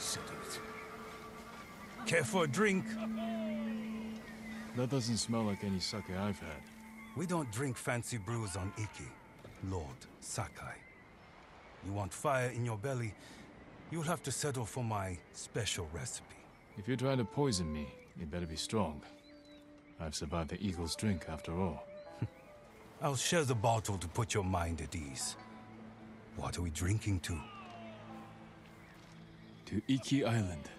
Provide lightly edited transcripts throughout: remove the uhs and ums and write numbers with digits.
settled. Care for a drink? That doesn't smell like any sake I've had. We don't drink fancy brews on Iki, Lord Sakai. You want fire in your belly, you'll have to settle for my special recipe. If you're trying to poison me, you better be strong. I've survived the Eagle's drink after all. I'll share the bottle to put your mind at ease. What are we drinking to? To Iki Island.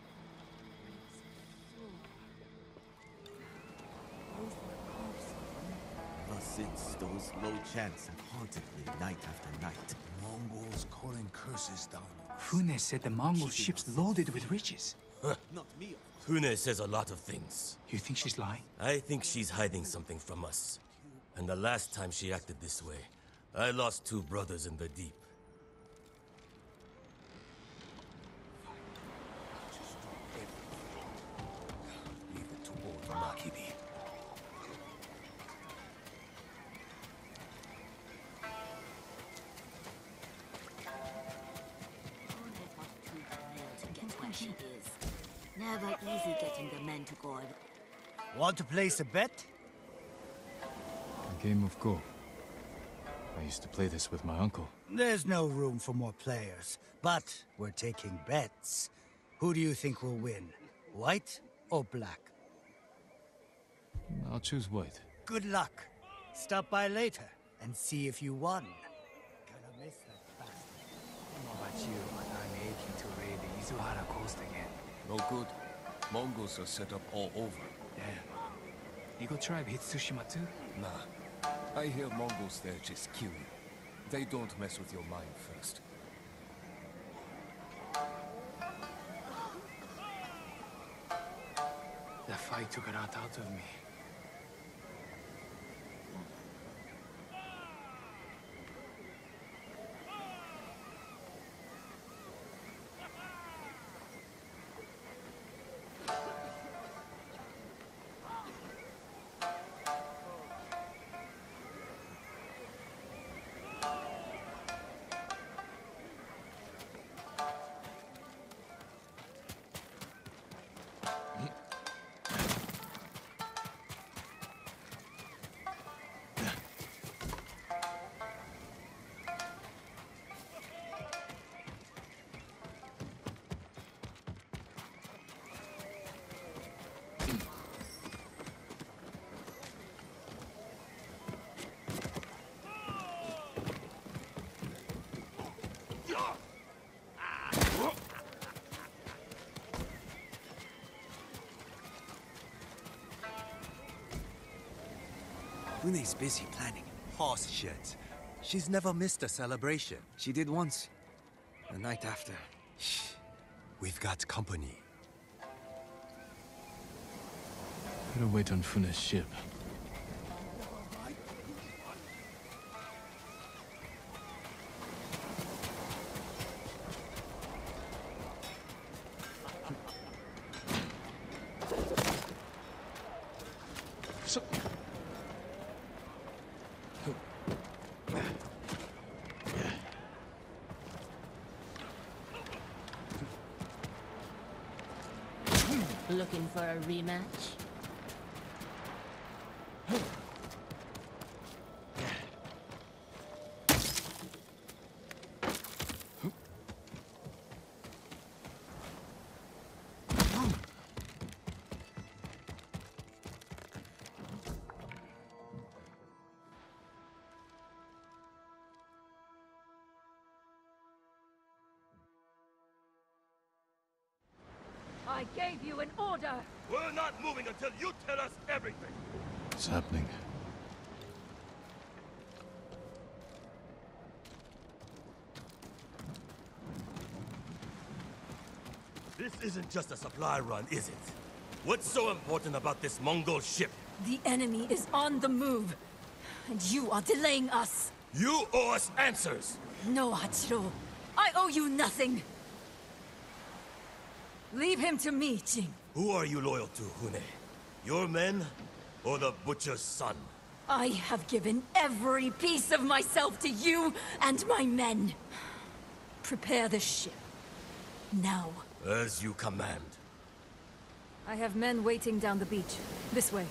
Ever since those low chants have haunted me night after night. Mongols calling curses down. Fune said the Mongol ship's loaded with riches. Not me. Fune says a lot of things. You think she's lying? I think she's hiding something from us. And the last time she acted this way, I lost 2 brothers in the deep. Leave it to old Makibi. She is. Never easy getting the men to God. Want to place a bet? A game of Go. I used to play this with my uncle. There's no room for more players, but we're taking bets. Who do you think will win? White or black? I'll choose white. Good luck. Stop by later and see if you won. Gonna miss that bastard. I don't know about you, but I'm aching to raid the Izuhara coast again. No good. Mongols are set up all over. Damn. Eagle tribe hit Tsushima too? Nah. I hear Mongols there just kill you. They don't mess with your mind first. The fight took a lot out of me. Fune's busy planning. Horse shit. She's never missed a celebration. She did once. The night after. Shh. We've got company. Better wait on Fune's ship. Looking for a rematch? I gave you an order! We're not moving until you tell us everything! What's happening? This isn't just a supply run, is it? What's so important about this Mongol ship? The enemy is on the move, and you are delaying us. You owe us answers! No, Hachiro. I owe you nothing. Leave him to me, Jing. Who are you loyal to, Hune? Your men, or the Butcher's son? I have given every piece of myself to you and my men. Prepare the ship. Now. As you command. I have men waiting down the beach. This way.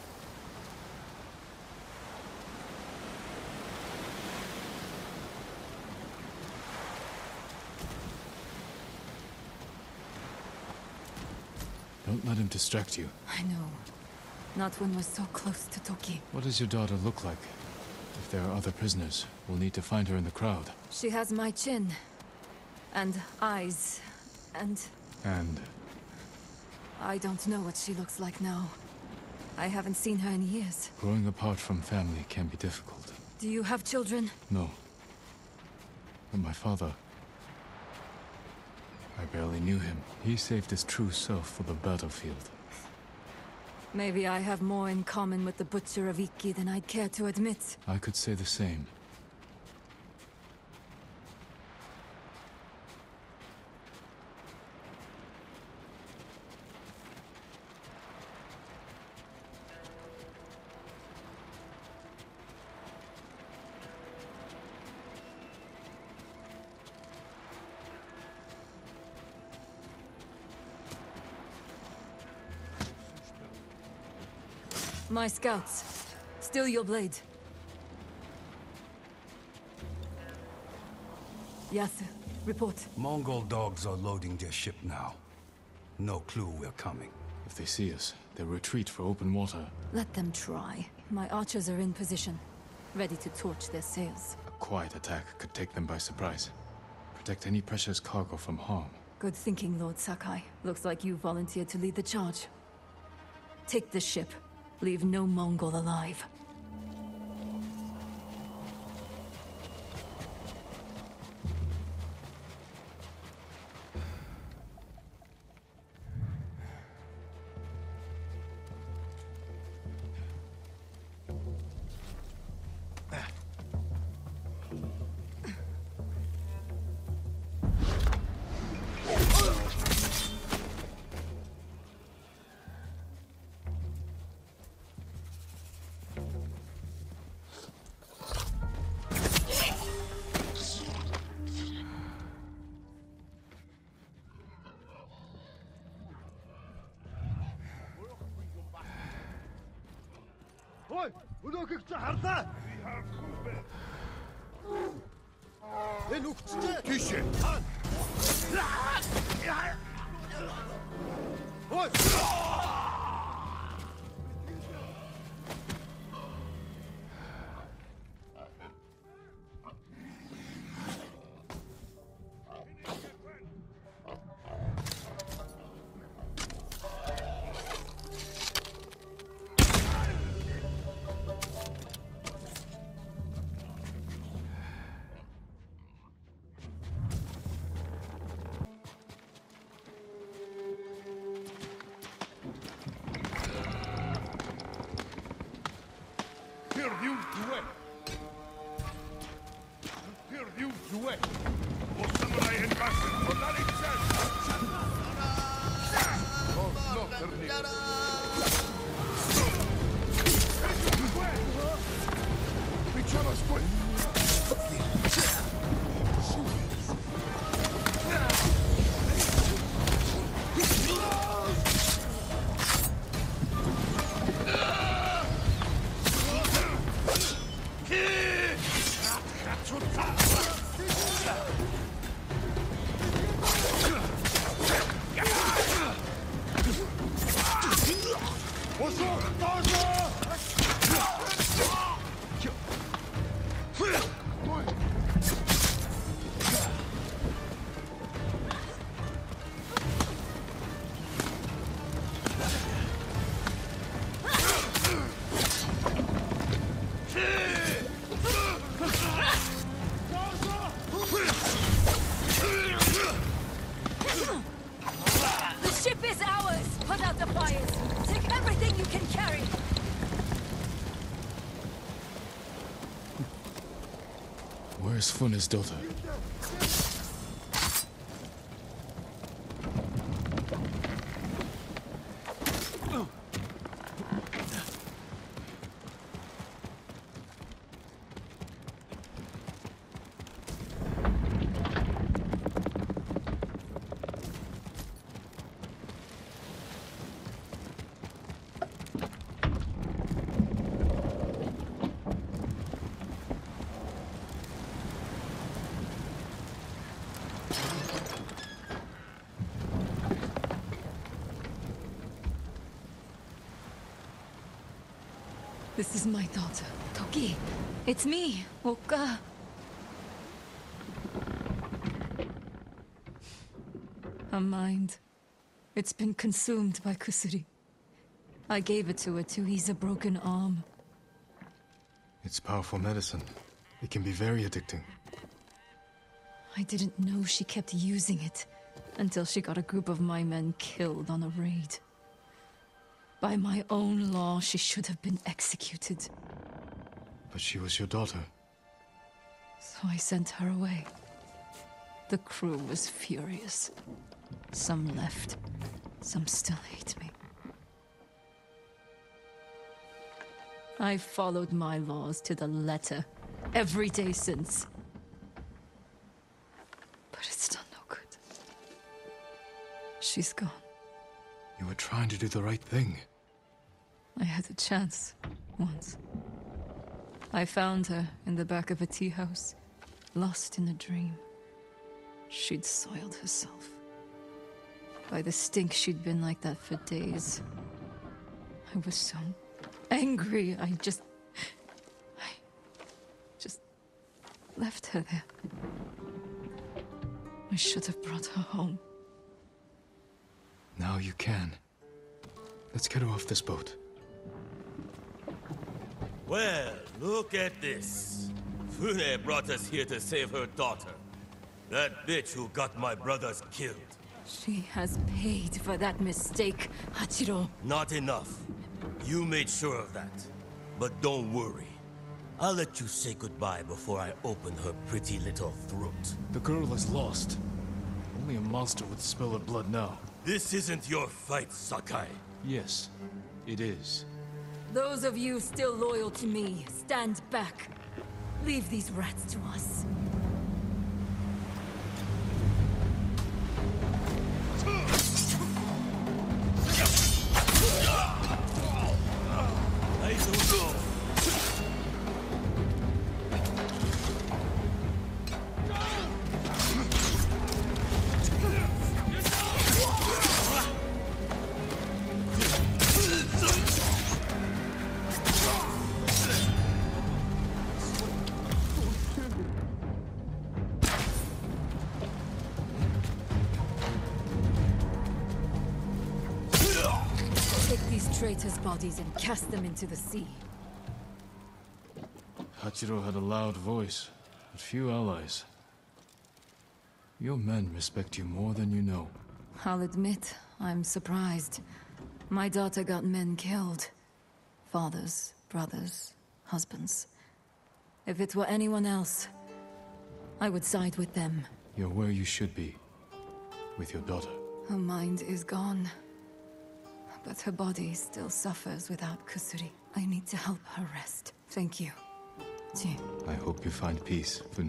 Don't let him distract you. I know. Not when we're so close to Toki. What does your daughter look like? If there are other prisoners, we'll need to find her in the crowd. She has my chin. And eyes. And And... I don't know what she looks like now. I haven't seen her in years. growing apart from family can be difficult. Do you have children? No. But my father... I barely knew him. He saved his true self for the battlefield. Maybe I have more in common with the Butcher of Iki than I'd care to admit. I could say the same. My scouts. Still your blade. Yasu, report. Mongol dogs are loading their ship now. No clue we're coming. If they see us, they'll retreat for open water. Let them try. My archers are in position, ready to torch their sails. A quiet attack could take them by surprise. Protect any precious cargo from harm. Good thinking, Lord Sakai. Looks like you volunteered to lead the charge. Take the ship. Leave no Mongol alive. Where's Funa's daughter? This is my daughter, Toki. It's me, Oka. Her mind. It's been consumed by Kusuri. I gave it to her to ease a broken arm. It's powerful medicine. It can be very addicting. I didn't know she kept using it until she got a group of my men killed on a raid. By my own law, she should have been executed. But she was your daughter. So I sent her away. The crew was furious. Some left. Some still hate me. I followed my laws to the letter every day since. But it's done no good. She's gone. You were trying to do the right thing. I had a chance, once. I found her in the back of a tea house, lost in a dream. She'd soiled herself. By the stink, she'd been like that for days. I was so angry, I just left her there. I should have brought her home. Now you can. Let's get her off this boat. Well, look at this. Fune brought us here to save her daughter. That bitch who got my brothers killed. She has paid for that mistake, Hachiro. Not enough. You made sure of that. But don't worry. I'll let you say goodbye before I open her pretty little throat. The girl is lost. Only a monster would spill her blood now. This isn't your fight, Sakai. Yes, it is. Those of you still loyal to me, stand back. Leave these rats to us. Take these traitors' bodies and cast them into the sea. Hachiro had a loud voice, but few allies. Your men respect you more than you know. I'll admit, I'm surprised. My daughter got men killed. Fathers, brothers, husbands. If it were anyone else, I would side with them. You're where you should be, with your daughter. Her mind is gone. But her body still suffers without Kusuri. I need to help her rest. Thank you. Ji. I hope you find peace, Fune.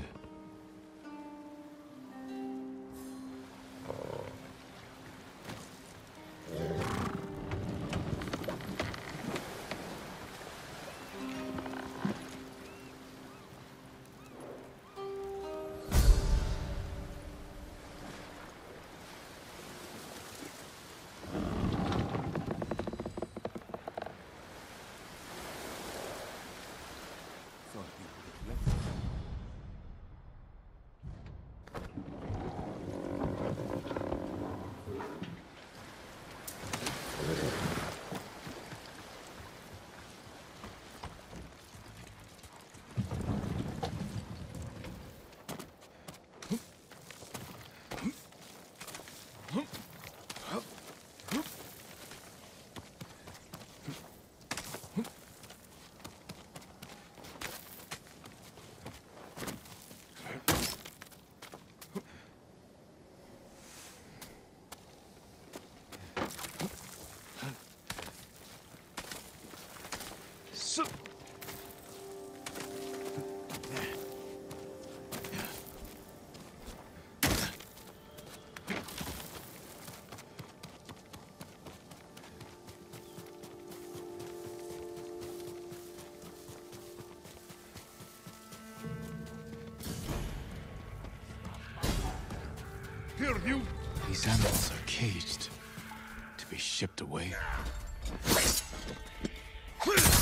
These animals are caged, to be shipped away.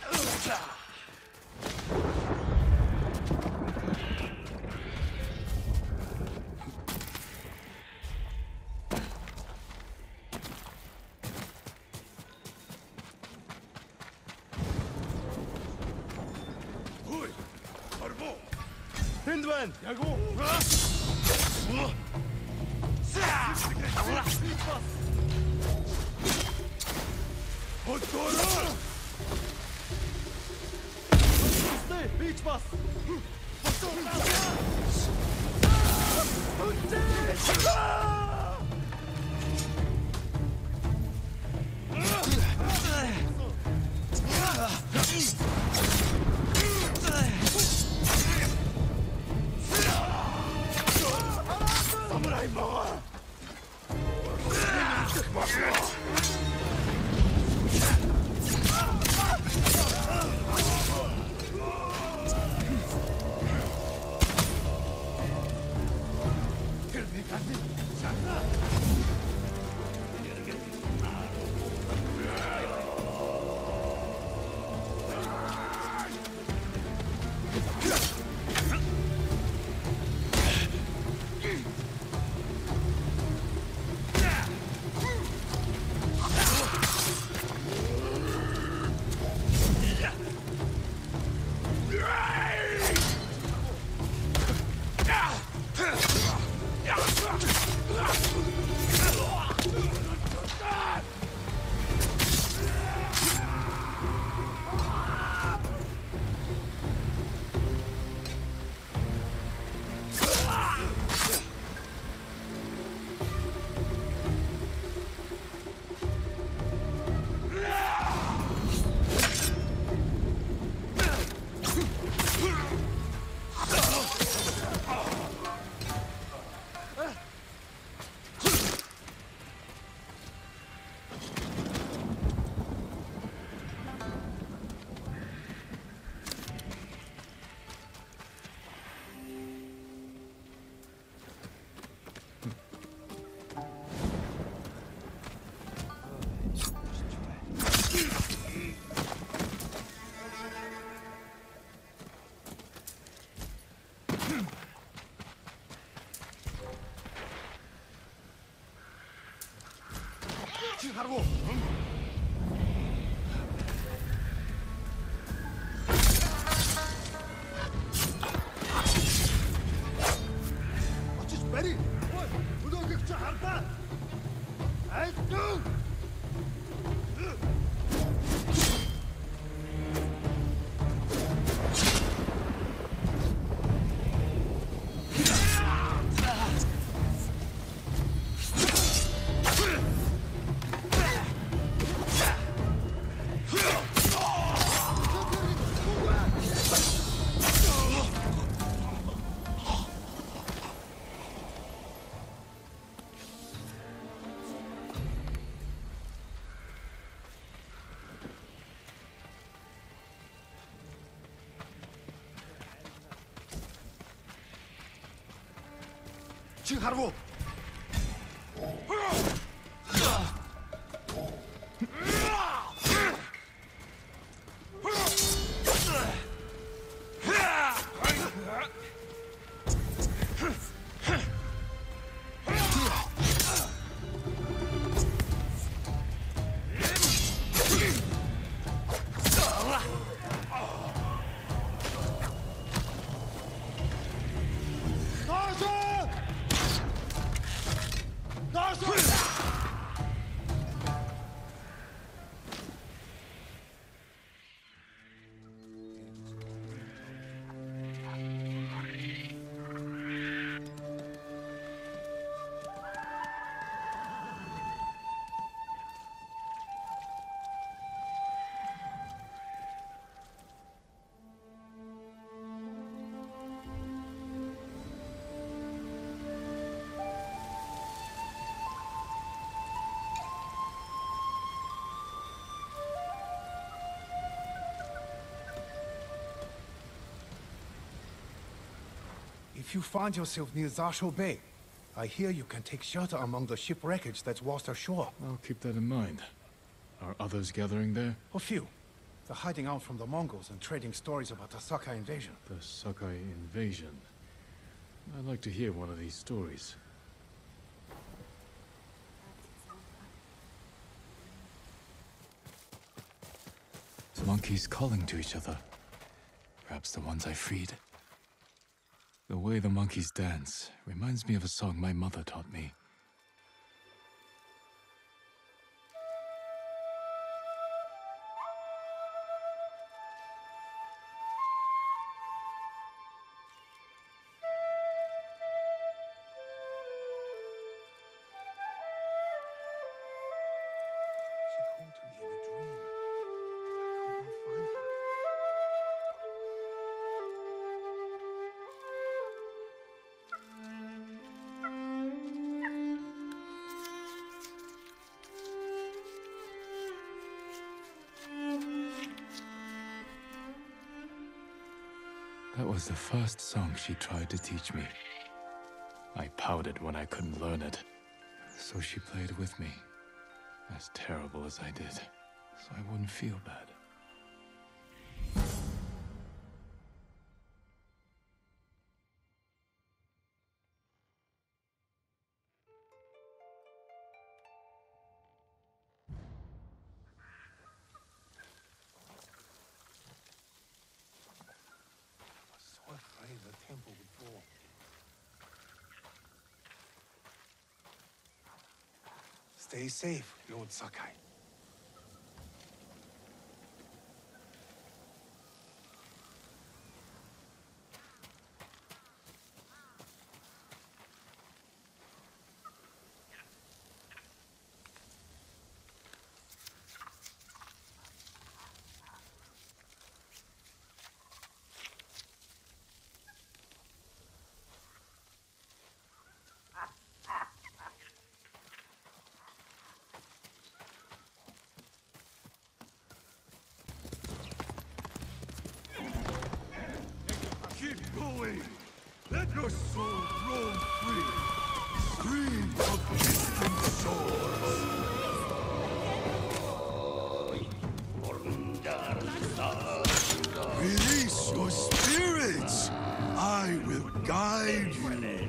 Hindman! Yago! Beach bus! Samurai mga! 하라고! 어찌 빨리! 부도극자 한판! 아이쿠! 지금 하라고! If you find yourself near Zasho Bay, I hear you can take shelter among the ship wreckage that's washed ashore. I'll keep that in mind. Are others gathering there? A few. They're hiding out from the Mongols and trading stories about the Sakai invasion. The Sakai invasion. I'd like to hear one of these stories. Monkeys calling to each other. Perhaps the ones I freed. The way the monkeys dance reminds me of a song my mother taught me. That was the first song she tried to teach me. I pouted when I couldn't learn it, so she played with me, as terrible as I did, so I wouldn't feel bad. Stay safe, Lord Sakai. Keep going! Let your soul roam free! Scream of distant shores! Release your spirits! I will guide you!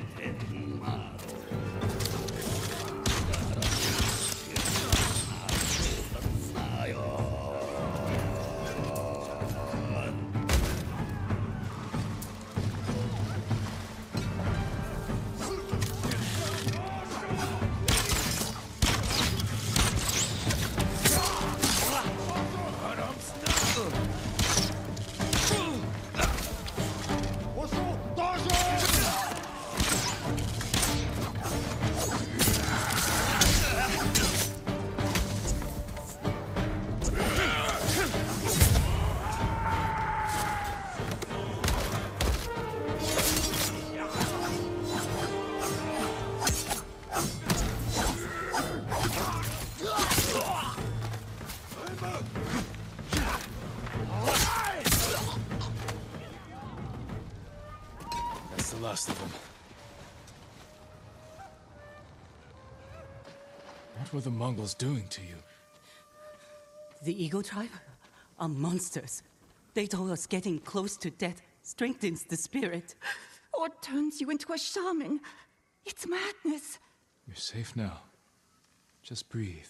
That's the last of them. What were the Mongols doing to you? The Eagle tribe are monsters. They told us getting close to death strengthens the spirit. Or turns you into a shaman. It's madness. You're safe now. Just breathe.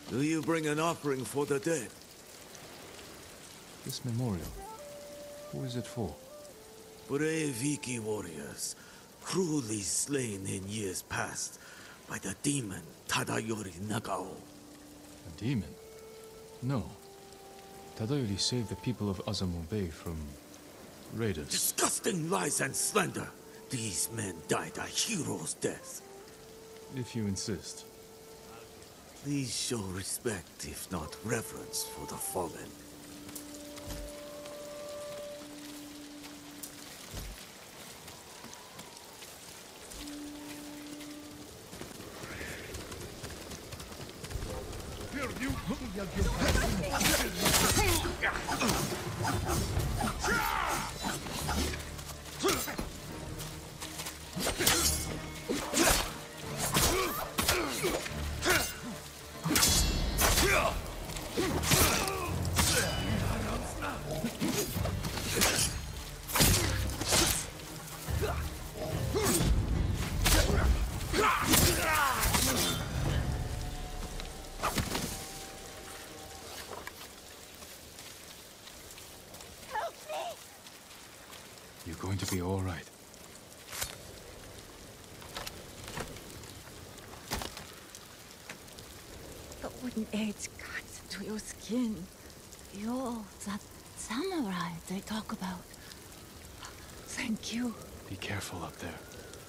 Do you bring an offering for the dead? This memorial, who is it for? Brave Iki warriors, cruelly slain in years past by the demon Tadayori Nagao. A demon? No. Tadayori saved the people of Azamo Bay from raiders. Disgusting lies and slander! These men died a hero's death. If you insist. Please show respect, if not reverence, for the fallen. You're going to be all right. The wooden edge cuts into your skin. You're that samurai they talk about. Thank you. Be careful up there.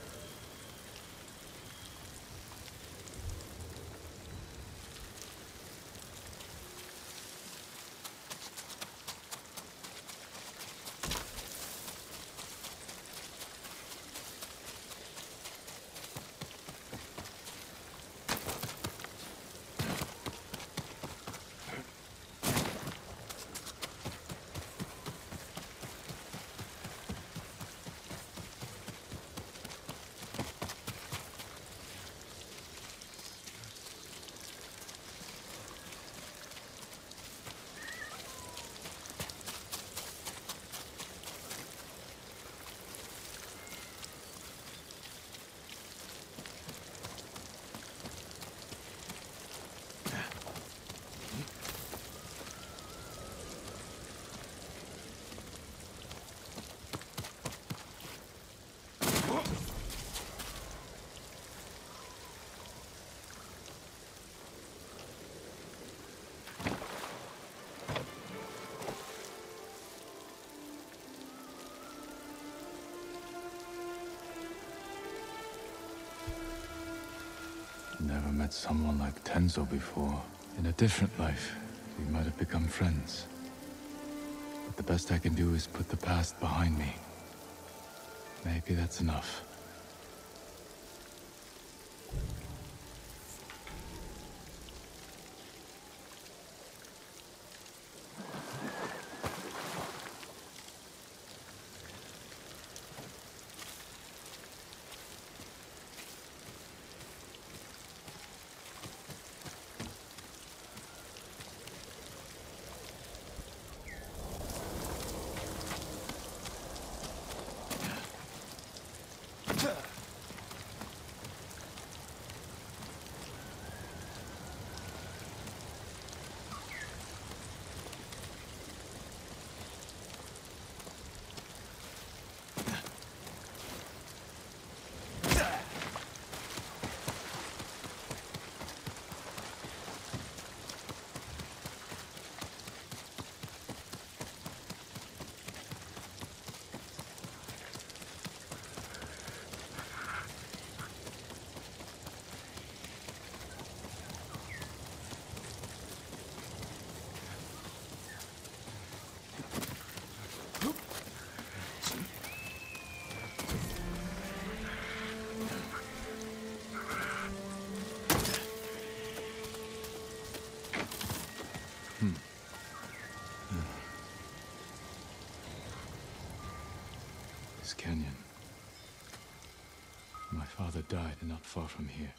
Never met someone like Tenzo before. In a different life, we might have become friends. But the best I can do is put the past behind me. Maybe that's enough. This canyon. My father died not far from here.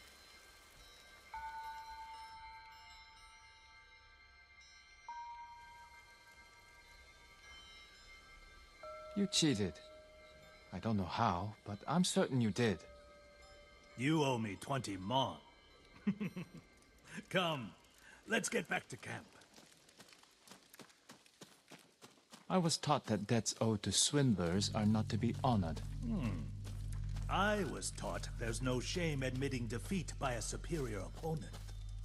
You cheated. I don't know how, but I'm certain you did. You owe me 20 mon. Come, Let's get back to camp. I was taught that debts owed to swindlers are not to be honored. I was taught there's no shame admitting defeat by a superior opponent.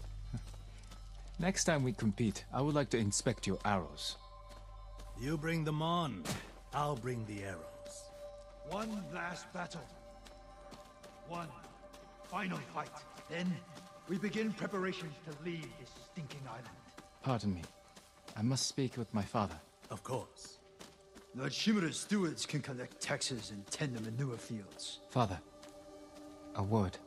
Next time we compete, I would like to inspect your arrows. You bring them on. I'll bring the arrows. One last battle. One final fight. Then we begin preparations to leave this stinking island. Pardon me. I must speak with my father. Of course. Lord Shimura's stewards can collect taxes and tend the manure fields. Father, a word.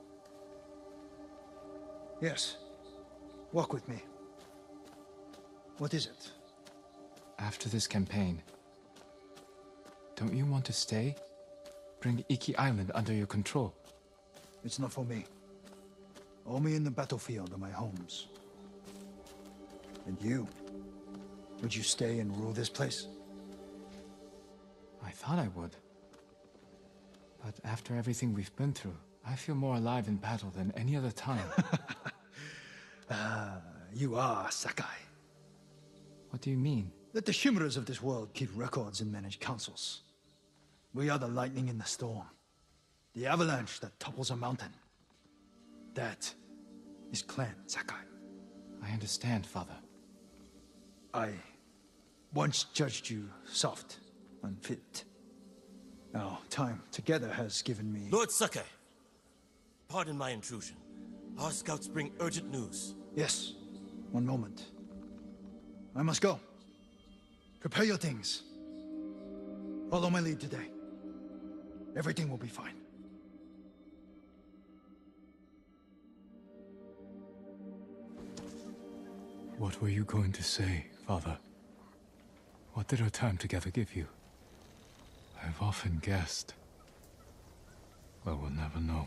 Yes. Walk with me. What is it? After this campaign, don't you want to stay? Bring Iki Island under your control. It's not for me. Only in the battlefield are my homes. And you? Would you stay and rule this place? I thought I would. But after everything we've been through, I feel more alive in battle than any other time. You are Sakai. What do you mean? Let the Shimuras of this world keep records and manage councils. We are the lightning in the storm. The avalanche that topples a mountain. That is Clan Sakai. I understand, Father. I once judged you soft, unfit. Our time together has given me... Lord Sakai, pardon my intrusion. Our scouts bring urgent news. Yes, one moment. I must go. Prepare your things. Follow my lead today. Everything will be fine. What were you going to say, Father? What did our time together give you? I've often guessed, but we'll never know.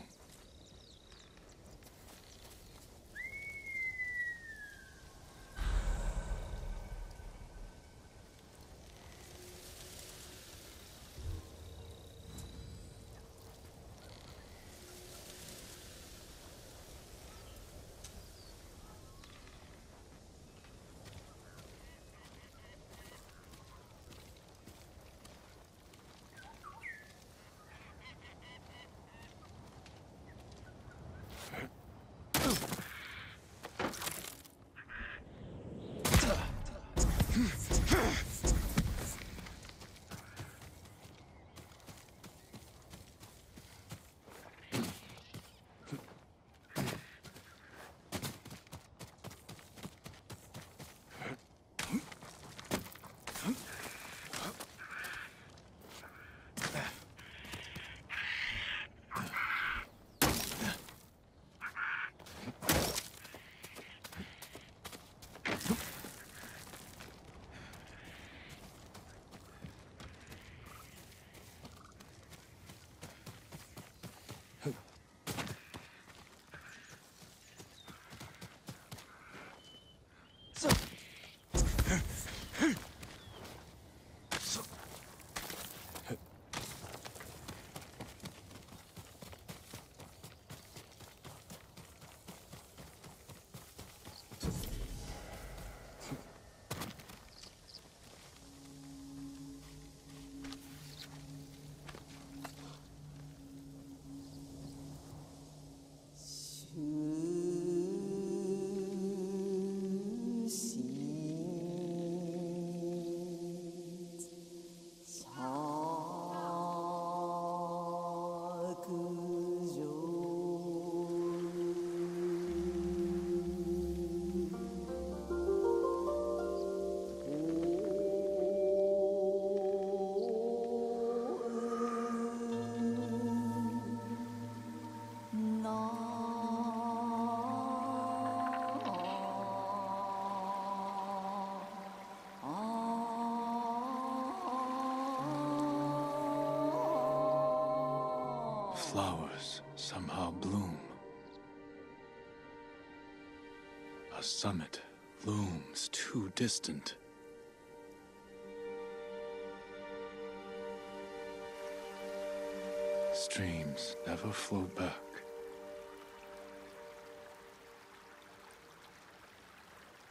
Flowers somehow bloom. A summit looms too distant. Streams never flow back.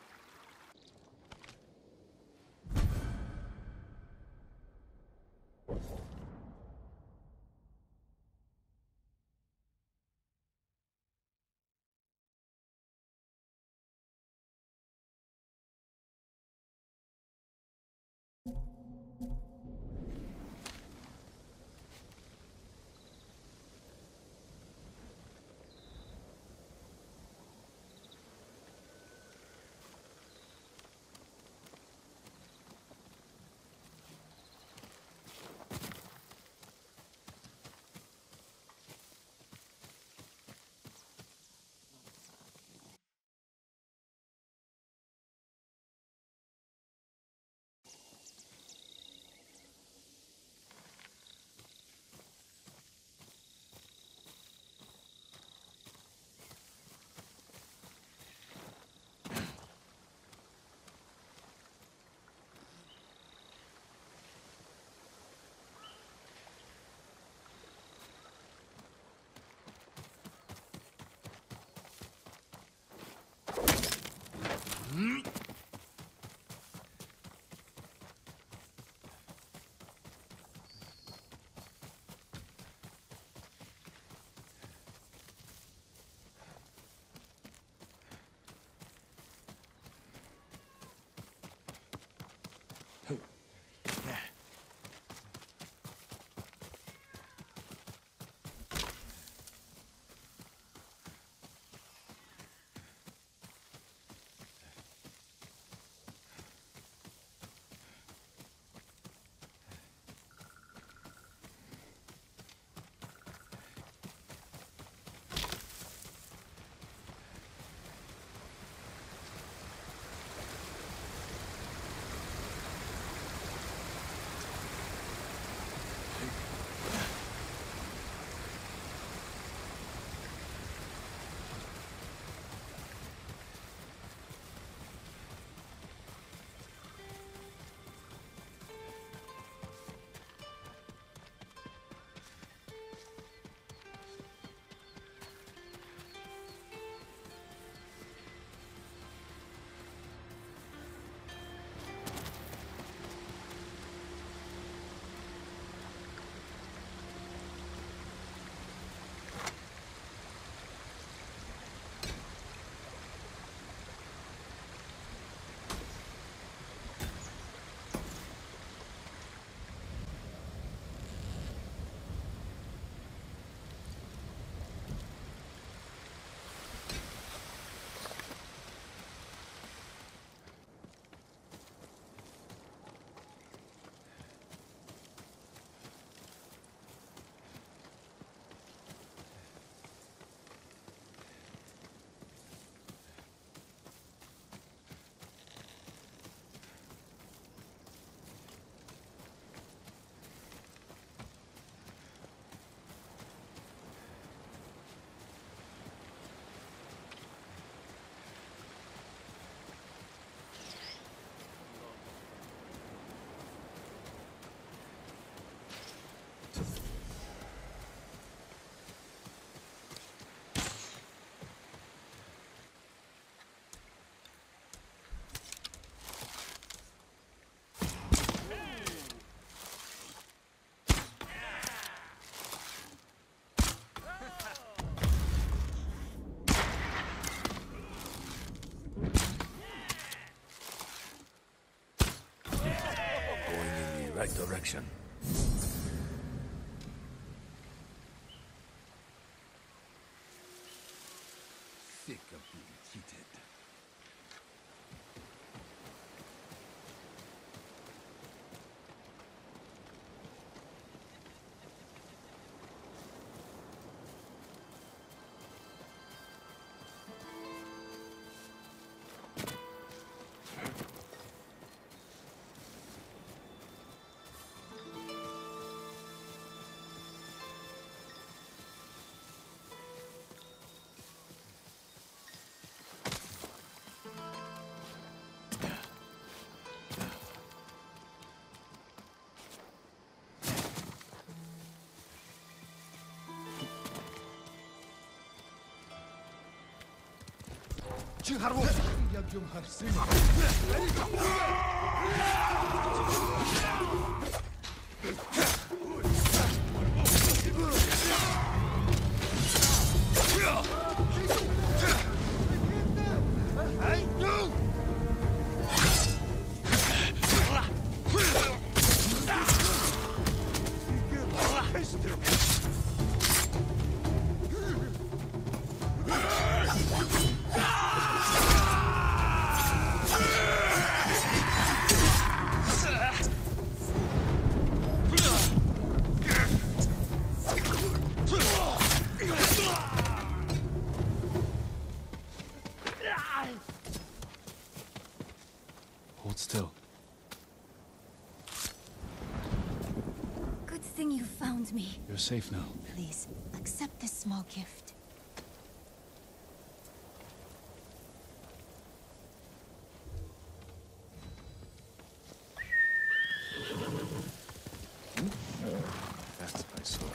protection. Sick of being cheated. Hold still. Good thing you found me. You're safe now. Please, accept this small gift. That's my sword.